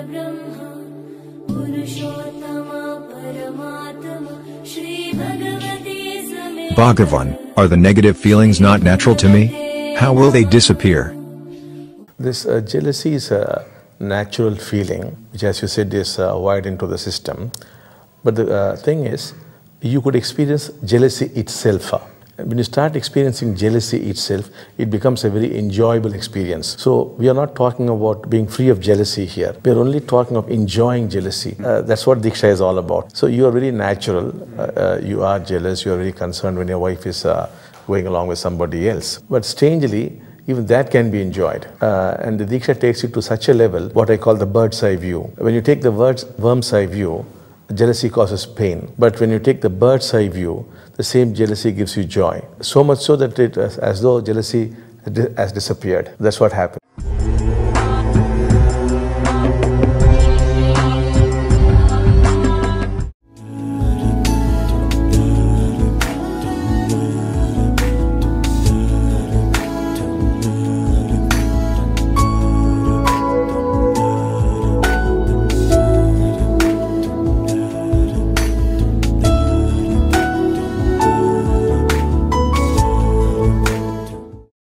Bhagavan, are the negative feelings not natural to me? How will they disappear? This jealousy is a natural feeling, which as you said is wired into the system. But the thing is, you could experience jealousy itself. When you start experiencing jealousy itself, it becomes a very enjoyable experience. So we are not talking about being free of jealousy here. We are only talking of enjoying jealousy. That's what Diksha is all about. So you are very natural. You are jealous. You are very concerned when your wife is going along with somebody else. But strangely, even that can be enjoyed. And the Diksha takes you to such a level, what I call the bird's eye view. When you take the worm's eye view, jealousy causes pain. But when you take the bird's eye view, the same jealousy gives you joy. So much so that it is as though jealousy has disappeared. That's what happens.